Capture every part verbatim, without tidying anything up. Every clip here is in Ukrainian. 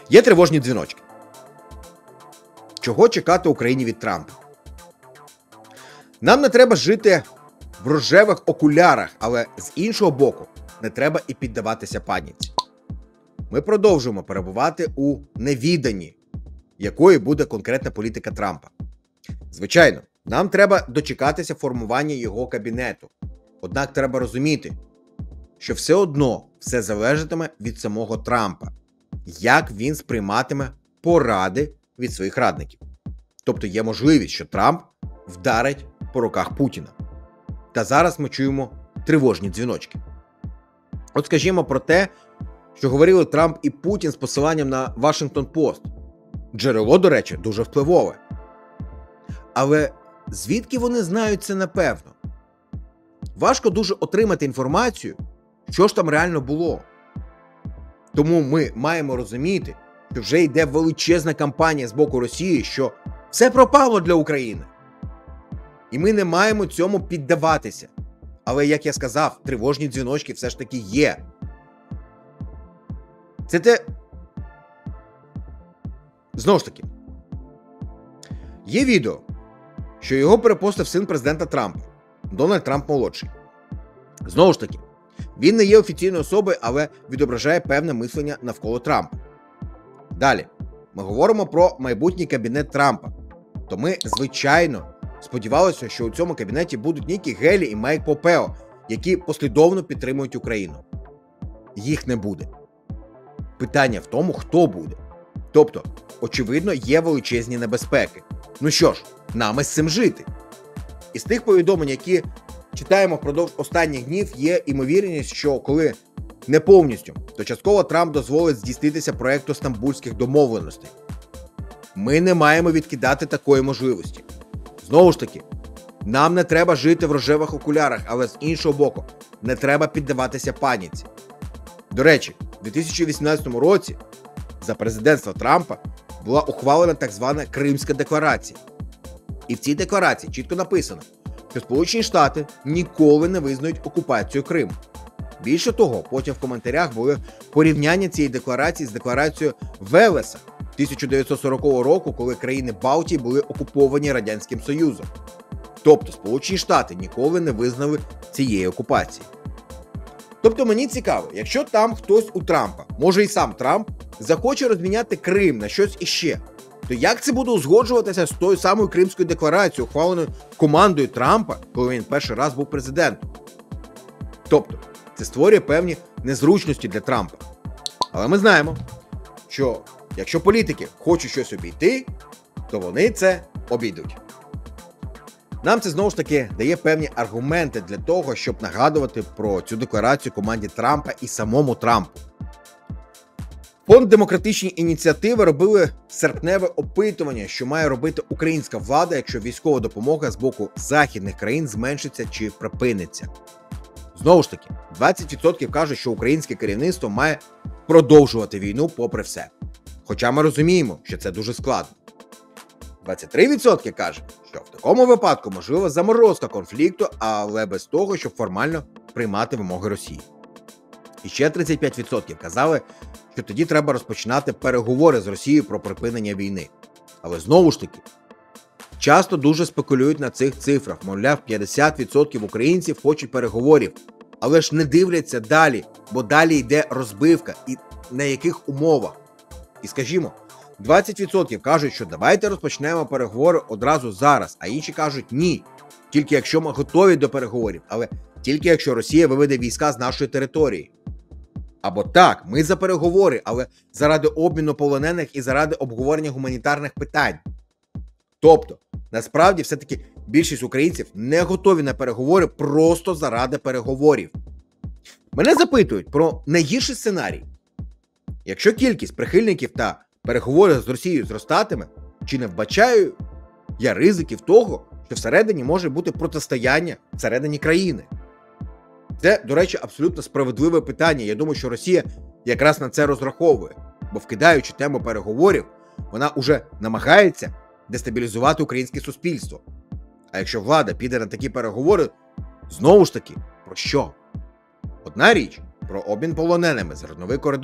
Є тривожні дзвіночки. Чого чекати Україні від Трампа? Нам не треба жити в рожевих окулярах, але з іншого боку, не треба і піддаватися паніці. Ми продовжуємо перебувати у невіданні, якою буде конкретна політика Трампа. Звичайно, нам треба дочекатися формування його кабінету. Однак треба розуміти, що все одно все залежатиме від самого Трампа, як він сприйматиме поради від своїх радників. Тобто є можливість, що Трамп вдарить по руках Путіна. Та зараз ми чуємо тривожні дзвіночки. От скажімо про те, що говорили Трамп і Путін з посиланням на Washington Post. Джерело, до речі, дуже впливове. Але звідки вони знають це напевно? Важко дуже отримати інформацію, що ж там реально було. Тому ми маємо розуміти, що вже йде величезна кампанія з боку Росії, що все пропало для України. І ми не маємо цьому піддаватися. Але, як я сказав, тривожні дзвіночки все ж таки є. Це те... Знову ж таки, є відео, що його перепостив син президента Трампа, Дональд Трамп молодший. Знову ж таки, він не є офіційною особою, але відображає певне мислення навколо Трампа. Далі, ми говоримо про майбутній кабінет Трампа. То ми, звичайно, сподівалися, що у цьому кабінеті будуть Нікі Гейлі і Майк Помпео, які послідовно підтримують Україну. Їх не буде. Питання в тому, хто буде. Тобто, очевидно, є величезні небезпеки. Ну що ж, нам із цим жити. Із тих повідомлень, які читаємо впродовж останніх днів, є імовірність, що коли не повністю, то частково Трамп дозволить здійснитися проєкту Стамбульських домовленостей. Ми не маємо відкидати такої можливості. Знову ж таки, нам не треба жити в рожевих окулярах, але з іншого боку, не треба піддаватися паніці. До речі, у дві тисячі вісімнадцятому році за президентства Трампа була ухвалена так звана Кримська декларація. І в цій декларації чітко написано, що Сполучені Штати ніколи не визнають окупацію Криму. Більше того, потім в коментарях були порівняння цієї декларації з декларацією Велеса тисяча дев'ятсот сорокового року, коли країни Балтії були окуповані Радянським Союзом. Тобто Сполучені Штати ніколи не визнали цієї окупації. Тобто мені цікаво, якщо там хтось у Трампа, може і сам Трамп, захоче розміняти Крим на щось іще, то як це буде узгоджуватися з тою самою Кримською декларацією, ухваленою командою Трампа, коли він перший раз був президентом? Тобто, це створює певні незручності для Трампа. Але ми знаємо, що якщо політики хочуть щось обійти, то вони це обійдуть. Нам це знову ж таки дає певні аргументи для того, щоб нагадувати про цю декларацію команді Трампа і самому Трампу. Фонд демократичні ініціативи робили серпневе опитування, що має робити українська влада, якщо військова допомога з боку західних країн зменшиться чи припиниться. Знову ж таки, двадцять відсотків кажуть, що українське керівництво має продовжувати війну попри все. Хоча ми розуміємо, що це дуже складно. двадцять три відсотки кажуть, що в такому випадку можлива заморозка конфлікту, але без того, щоб формально приймати вимоги Росії. І ще тридцять п'ять відсотків казали, що тоді треба розпочинати переговори з Росією про припинення війни. Але знову ж таки, часто дуже спекулюють на цих цифрах. Мовляв, п'ятдесят відсотків українців хочуть переговорів, але ж не дивляться далі, бо далі йде розбивка і на яких умовах. І скажімо, двадцять відсотків кажуть, що давайте розпочнемо переговори одразу зараз, а інші кажуть ні, тільки якщо ми готові до переговорів, але тільки якщо Росія виведе війська з нашої території. Або так, ми за переговори, але заради обміну полонених і заради обговорення гуманітарних питань. Тобто, насправді, все-таки більшість українців не готові на переговори просто заради переговорів. Мене запитують про найгірший сценарій. Якщо кількість прихильників та переговорів з Росією зростатиме, чи не вбачаю я ризиків того, що всередині може бути протистояння всередині країни? Це, до речі, абсолютно справедливе питання. Я думаю, що Росія якраз на це розраховує, бо вкидаючи тему переговорів, вона уже намагається дестабілізувати українське суспільство. А якщо влада піде на такі переговори, знову ж таки, про що? Одна річ – про обмін полоненими, зерновий коридор,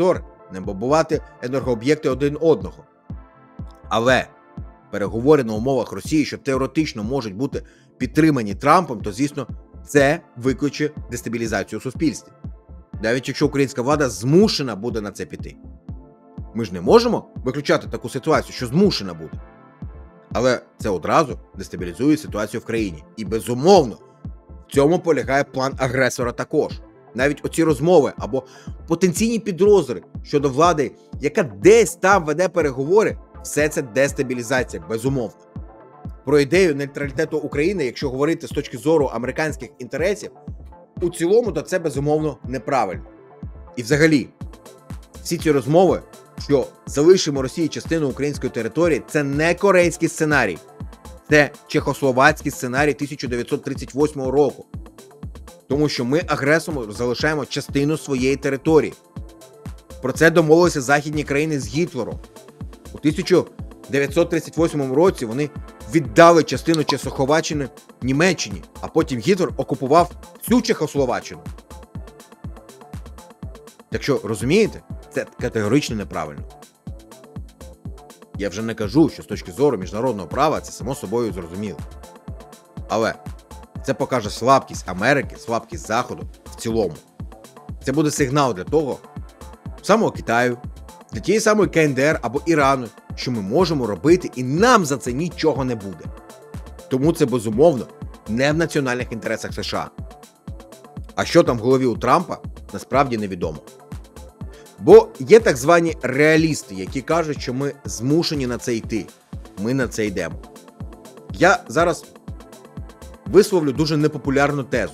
не бомбувати енергооб'єкти один одного. Але переговори на умовах Росії, що теоретично можуть бути підтримані Трампом, то, звісно, це викличе дестабілізацію у суспільстві. Навіть якщо українська влада змушена буде на це піти. Ми ж не можемо виключати таку ситуацію, що змушена буде. Але це одразу дестабілізує ситуацію в країні. І, безумовно, в цьому полягає план агресора також. Навіть оці розмови або потенційні підозри щодо влади, яка десь там веде переговори, все це дестабілізація, безумовно. Про ідею нейтралітету України, якщо говорити з точки зору американських інтересів, у цілому, то це, безумовно, неправильно. І взагалі, всі ці розмови, що залишимо Росії частину української території, це не корейський сценарій. Це чехословацький сценарій тисяча дев'ятсот тридцять восьмого року. Тому що ми агресором залишаємо частину своєї території. Про це домовилися західні країни з Гітлером. У тисяча дев'ятсот тридцять восьмому році вони віддали частину Чехословаччини Німеччині, а потім Гітлер окупував всю Чехословаччину. Так що, розумієте, це категорично неправильно. Я вже не кажу, що з точки зору міжнародного права це само собою зрозуміло. Але це покаже слабкість Америки, слабкість Заходу в цілому. Це буде сигнал для того, самого Китаю, для тієї самої ка ен де ер або Ірану, що ми можемо робити і нам за це нічого не буде. Тому це, безумовно, не в національних інтересах США. А що там в голові у Трампа, насправді невідомо. Бо є так звані реалісти, які кажуть, що ми змушені на це йти. Ми на це йдемо. Я зараз висловлю дуже непопулярну тезу.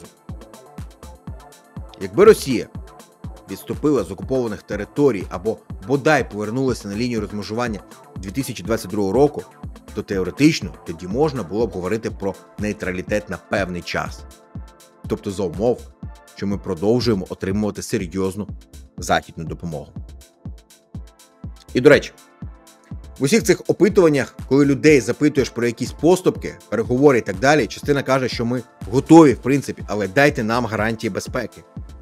Якби Росія відступила з окупованих територій або бодай повернулася на лінію розмежування дві тисячі двадцять другого року, то теоретично тоді можна було б говорити про нейтралітет на певний час. Тобто за умов, що ми продовжуємо отримувати серйозну західну допомогу. І, до речі, в усіх цих опитуваннях, коли людей запитуєш про якісь поступки, переговори і так далі, частина каже, що ми готові, в принципі, але дайте нам гарантії безпеки.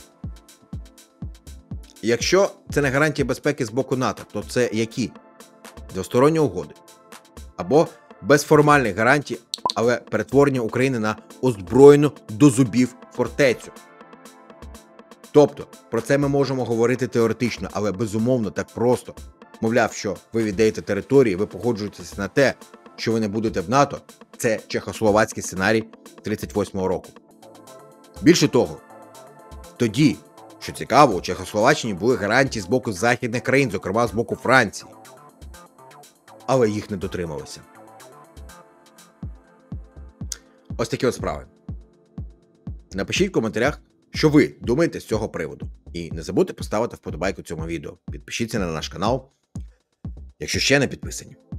Якщо це не гарантії безпеки з боку НАТО, то це які? Двосторонні угоди. Або без формальних гарантій, але перетворення України на озброєну до зубів фортецю. Тобто, про це ми можемо говорити теоретично, але безумовно так просто. Мовляв, що ви віддаєте території, ви погоджуєтеся на те, що ви не будете в НАТО, це чехословацький сценарій тридцять восьмого року. Більше того, тоді, що цікаво, у Чехословаччині були гарантії з боку західних країн, зокрема з боку Франції. Але їх не дотрималися. Ось такі от справи. Напишіть в коментарях, що ви думаєте з цього приводу. І не забудьте поставити вподобайку цьому відео. Підпишіться на наш канал, якщо ще не підписані.